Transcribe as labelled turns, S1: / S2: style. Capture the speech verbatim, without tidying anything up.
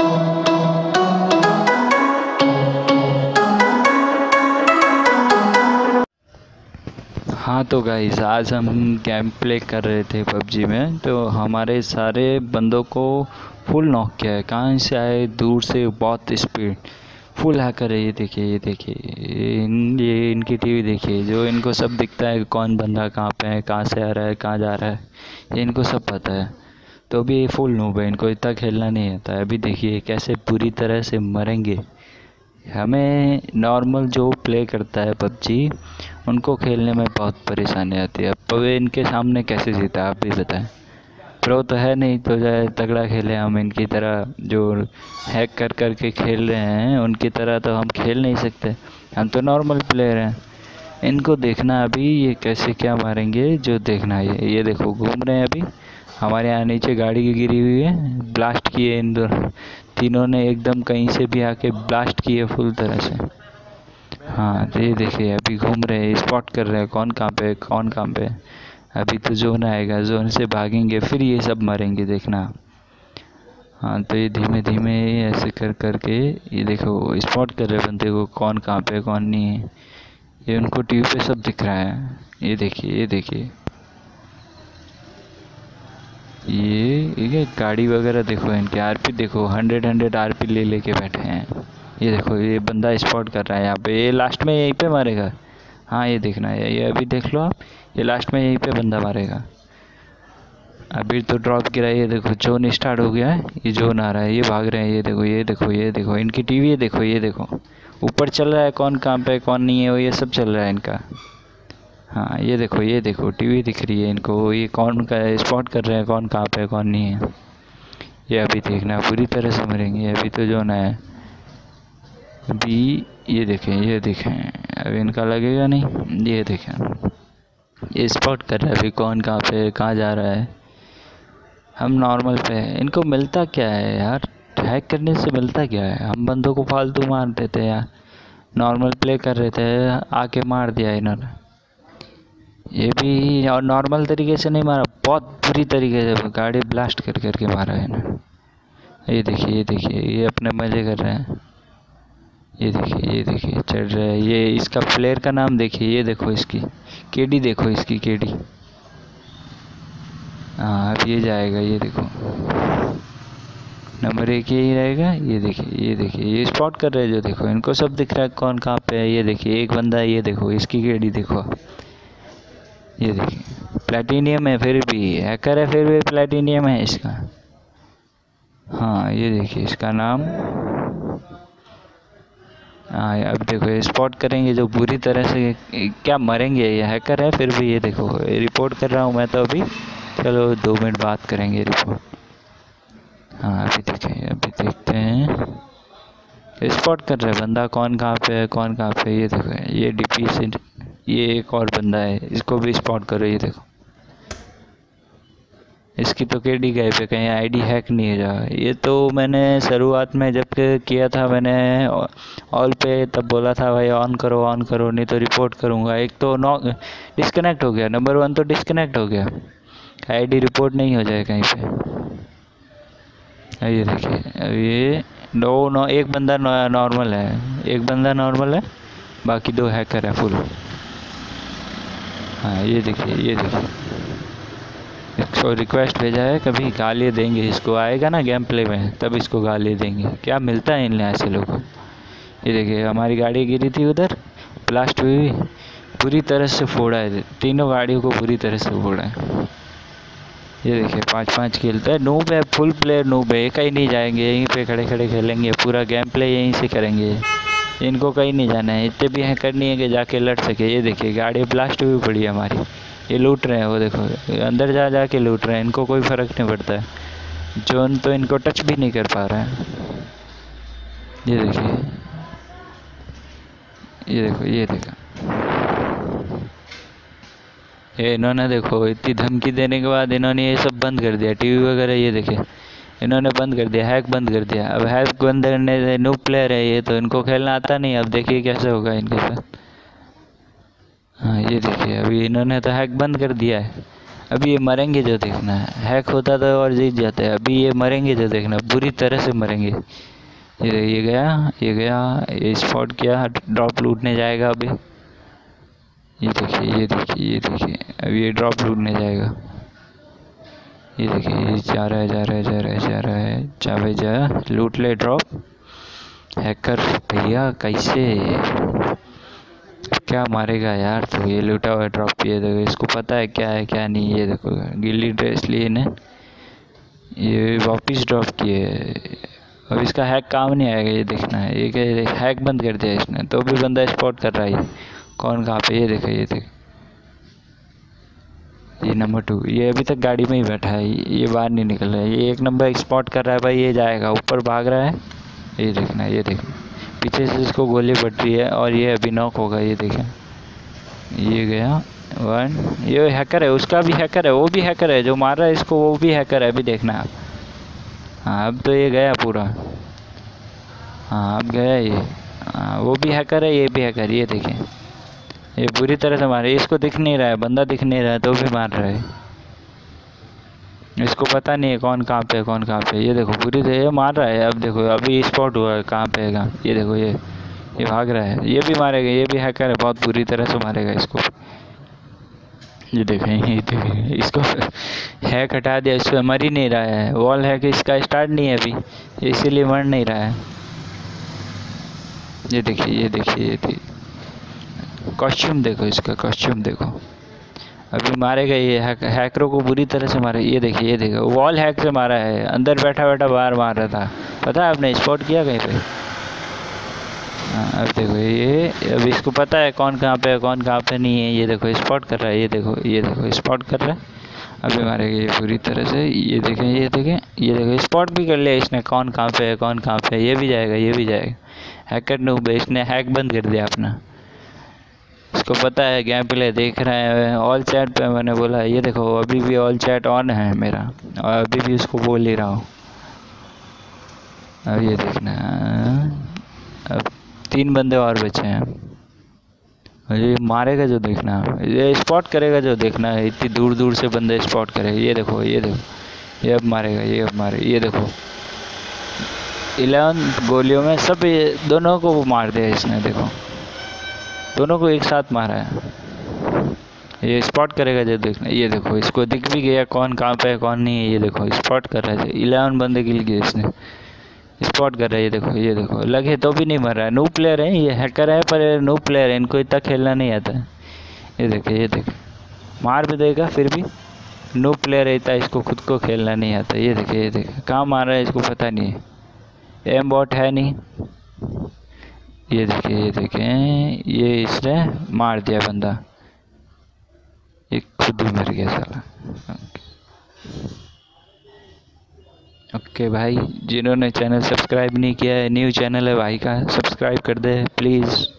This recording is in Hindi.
S1: हाँ तो गाइस, आज हम गेम प्ले कर रहे थे पबजी में, तो हमारे सारे बंदों को फुल नॉक किया है। कहाँ से आए? दूर से, बहुत स्पीड, फुल हैकर है। ये देखिए, ये देखिए इन ये इनकी टीवी देखिए, जो इनको सब दिखता है, कौन बंदा कहाँ पे है, कहाँ से आ रहा है, कहाँ जा रहा है, ये इनको सब पता है। तो अभी ये फुल नूब है, इनको इतना खेलना नहीं आता है। अभी देखिए कैसे पूरी तरह से मरेंगे। हमें नॉर्मल जो प्ले करता है पबजी, उनको खेलने में बहुत परेशानी आती है। अब इनके सामने कैसे जीता, आप भी बताएं। प्रो तो है नहीं, तो जाए तगड़ा खेले हम। इनकी तरह जो हैक कर कर के खेल रहे हैं, उनकी तरह तो हम खेल नहीं सकते। हम तो नॉर्मल प्लेयर हैं। इनको देखना अभी, ये कैसे क्या मारेंगे जो देखना है। ये देखो घूम रहे हैं अभी। हमारे यहाँ नीचे गाड़ी की गिरी हुई है, ब्लास्ट किए इन दोनों तीनों ने, एकदम कहीं से भी आके ब्लास्ट किए फुल तरह से। हाँ तो ये देखिए अभी घूम रहे हैं, स्पॉट कर रहे हैं कौन कहाँ पे, कौन कहाँ पे। अभी तो जोन आएगा, जोन से भागेंगे, फिर ये सब मरेंगे, देखना। हाँ तो ये धीमे धीमे ऐसे कर कर के, ये देखो स्पॉट कर रहे बंदे को, कौन कहाँ पे कौन नहीं है। ये उनको टीवी पे सब दिख रहा है। ये देखिए, ये देखिए ये ये गाड़ी वगैरह देखो, इनके आरपी देखो, हंड्रेड हंड्रेड आरपी ले लेके बैठे हैं। ये देखो ये बंदा स्पॉट कर रहा है यहाँ पे, ये लास्ट में यहीं पे मारेगा। हाँ ये देखना है, ये अभी देख लो आप, ये लास्ट में यहीं पे बंदा मारेगा। अभी तो ड्रॉप गिरा है, ये देखो जोन स्टार्ट हो गया है, ये जोन आ रहा है, ये भाग रहे हैं। ये देखो, ये देखो, ये देखो इनकी टीवी, ये देखो, ये देखो ऊपर चल रहा है, कौन कहाँ पे कौन नहीं है, वो ये सब चल रहा है इनका। हाँ ये देखो, ये देखो टीवी दिख रही है इनको, ये कौन का स्पॉट कर रहे हैं, कौन कहाँ पे कौन नहीं है। ये अभी देखना, पूरी तरह से मरेंगे। अभी तो जो ना है अभी, ये देखें, ये देखें अभी इनका लगेगा नहीं। ये देखें ये स्पॉट कर रहा है अभी, कौन कहाँ पे कहाँ जा रहा है। हम नॉर्मल पे है, इनको मिलता क्या है यार, हैक करने से मिलता क्या है। हम बंदों को फालतू मार देते यार, नॉर्मल प्ले कर रहे थे, आके मार दिया इन्होंने। ये भी और नॉर्मल तरीके से नहीं मारा, बहुत बुरी तरीके से गाड़ी ब्लास्ट कर करके मारा है इन्होंने। ये देखिए, ये देखिए ये अपने मज़े कर रहे हैं। ये देखिए, ये देखिए चढ़ रहा है। ये इसका प्लेयर का नाम देखिए, ये देखो इसकी केडी, देखो इसकी केडी। हाँ अब ये जाएगा, ये देखो नंबर एक यही रहेगा। ये देखिए, ये देखिए ये स्पॉट कर रहे हैं, जो देखो इनको सब दिख रहा है कौन कहाँ पे है। ये देखिए एक बंदा, ये देखो इसकी केडी देखो। ये देखिए प्लेटिनियम है, फिर भी हैकर है, फिर भी प्लेटिनियम है इसका। हाँ ये देखिए इसका नाम। हाँ अब देखो ये स्पॉट करेंगे जो बुरी तरह से, क्या मरेंगे। ये हैकर है, फिर भी ये देखो रिपोर्ट कर रहा हूँ मैं तो अभी। चलो दो मिनट बात करेंगे रिपोर्ट। हाँ अभी देखें, अभी देखते हैं स्पॉट कर रहे बंदा, कौन कहाँ पे है, कौन कहाँ पे। ये देखो ये डीपी से, ये एक और बंदा है, इसको भी स्पॉट करो। ये देखो इसकी तो केडी गए पे, कहीं आईडी हैक नहीं है जा। ये तो मैंने शुरुआत में जब किया था, मैंने ऑल पे तब बोला था भाई ऑन करो, ऑन करो, नहीं तो रिपोर्ट करूँगा। एक तो नॉ डिस्कनेक्ट हो गया, नंबर वन तो डिस्कनेक्ट हो गया, आईडी रिपोर्ट नहीं हो जाए कहीं पे। ये देखिए अब ये दो नौ, एक बंदा नॉर्मल है, एक बंदा नॉर्मल है, बाकी दो हैकर है फुल। हाँ ये देखिए, ये देखिए इसको रिक्वेस्ट भेजा है, कभी गाली देंगे इसको, आएगा ना गेम प्ले में तब इसको गाली देंगे। क्या मिलता है इन ऐसे लोगों को। ये देखिए हमारी गाड़ी गिरी थी उधर, ब्लास्ट हुई, पूरी तरह से फोड़ा है, तीनों गाड़ियों को पूरी तरह से फोड़ा है। ये देखिए पाँच पाँच खेलता है, नूब है, फुल प्लेयर नूब है। कहीं नहीं जाएंगे, यहीं पे खड़े खड़े खेलेंगे, पूरा गेम प्ले यहीं से करेंगे, इनको कहीं नहीं जाना है। इतने भी हैकर नहीं है कि जाके लड़ सके। ये देखिए गाड़ी ब्लास्ट हुई पड़ी है हमारी, ये लूट रहे हैं, वो देखो अंदर जा जा के लूट रहे हैं, इनको कोई फ़र्क नहीं पड़ता है। जोन तो इनको टच भी नहीं कर पा रहा है। ये देखिए, ये देखो, ये देखो ये इन्होंने देखो इतनी धमकी देने के बाद इन्होंने ये सब बंद कर दिया, टीवी वगैरह। ये देखिए इन्होंने बंद कर दिया, हैक बंद कर दिया। अब हैक बंद करने से, न्यू प्लेयर है ये, तो इनको खेलना आता नहीं। अब देखिए कैसे होगा इनके साथ। हाँ ये देखिए अभी इन्होंने तो हैक बंद कर दिया है, अभी ये मरेंगे जो देखना है, हैक होता तो और जीत जाते हैं। अभी ये मरेंगे जो देखना, बुरी तरह से मरेंगे। ये ये गया, ये गया, ये स्पॉट किया, ड्रॉप लूटने जाएगा अभी। ये देखिए, ये देखिए, ये देखिए, अभी ये ड्रॉप लूटने जाएगा। ये देखिए, ये जा रहा है, जा रहा है, जा रहा है, जा रहा है, जा भाई जा, लूट ले ड्रॉप। हैकर भैया कैसे, क्या मारेगा यार। तो ये लूटा हुआ ड्रॉप, ये देखो, इसको पता है क्या है क्या नहीं। ये देखो, गिल्ली ड्रेस लिए ने, ये वापिस ड्रॉप किए। अब इसका हैक काम नहीं आएगा, ये देखना है। ये क्या, हैक बंद कर दिया इसने, तो भी बंदा स्पॉट कर रहा है कौन कहाँ पे। ये देखो, ये देखो, ये नंबर टू, ये अभी तक गाड़ी में ही बैठा है, ये बाहर नहीं निकल रहा है। ये एक नंबर स्पॉट कर रहा है भाई, ये जाएगा ऊपर, भाग रहा है। ये देखना, ये देखना, पीछे से इसको गोली पड़ रही है और ये अभी नॉक होगा। ये देखें, ये गया वन। ये हैकर है, उसका भी हैकर है, वो भी हैकर है, जो मार रहा है इसको वो भी हैकर है। अभी देखना आप। हाँ, अब तो ये गया पूरा। हाँ, अब गया ये। हाँ, वो भी हैकर है, ये भी हैकर। ये देखें, ये बुरी तरह से मारे। इसको दिख नहीं रहा है, बंदा दिख नहीं रहा है, तो भी मार रहा है। इसको पता नहीं है कौन कहाँ पे, कौन कहाँ पे। ये देखो, पूरी तरह ये मार रहा है। अब देखो, अभी स्पॉट हुआ है, कहाँ पे है कहाँ। ये देखो, ये ये भाग रहा है, ये भी मारेगा, ये भी हैकर है, बहुत बुरी तरह से मारेगा इसको। ये देखें, ये देखें, इसको हैक हटा दिया, इसको मर ही नहीं रहा है। वॉल हैक इसका स्टार्ट नहीं है अभी, इसीलिए मर नहीं रहा है। ये देखिए, ये देखिए, ये देखिए, कॉस्ट्यूम देखो, इसका कॉस्ट्यूम देखो। अभी मारेगा ये, हैक, हैकरों को बुरी तरह से मारे। ये देखिए, ये देखो, वॉल हैक से मारा है, अंदर बैठा बैठा बाहर मार रहा था। पता है आपने, स्पॉट किया कहीं पे। हाँ, अब देखो, ये अब इसको पता है कौन कहाँ पे है, कौन कहाँ पे नहीं है। ये देखो, स्पॉट कर रहा है। ये देखो, ये देखो, स्पॉट कर रहा है। अभी मारेगा ये पूरी तरह से। ये देखें, ये देखें, ये देखो, स्पॉट भी कर लिया इसने, कौन कहाँ पे है, कौन कहाँ पे है। ये भी जाएगा, ये भी जाएगा। हैकर नूब है, इसने हैक बंद कर दिया अपना। इसको पता है गेम प्ले देख रहे हैं, ऑल चैट पे मैंने बोला। ये देखो, अभी भी ऑल चैट ऑन है मेरा, और अभी भी उसको बोल ही रहा हूँ। अब ये देखना, अब तीन बंदे और बचे हैं। ये मारेगा जो देखना, ये स्पॉट करेगा जो देखना है। इतनी दूर दूर से बंदे स्पॉट करेगा। ये देखो, ये देखो, ये अब मारेगा, ये अब मारे। ये देखो, इलेवन गोलियों में सब ये दोनों को मार दिया इसने। देखो, दोनों को एक साथ मारा है। ये स्पॉट करेगा जो देखना। ये देखो, इसको दिख भी गया कौन कहाँ पे है, कौन नहीं है। ये देखो, स्पॉट कर रहा है, इलेवन बंदे किल किए इसने, स्पॉट कर रहा है। ये देखो, ये देखो, लगे तो भी नहीं मर रहा है। न्यू प्लेयर है, ये हैकर है पर न्यू प्लेयर है, इनको इतना खेलना नहीं आता है। ये देखो, ये देखो, मार भी देगा फिर भी। न्यू प्लेयर है इतना, इसको खुद को खेलना नहीं आता। ये देखो, ये देखो, कहाँ मार रहा है इसको पता नहीं है, एम बॉट है नहीं। ये देखिए, ये देखें, ये इसने मार दिया बंदा, ये खुद ही मर गया साला। ओके भाई, जिन्होंने चैनल सब्सक्राइब नहीं किया है, न्यू चैनल है भाई का, सब्सक्राइब कर दे प्लीज़।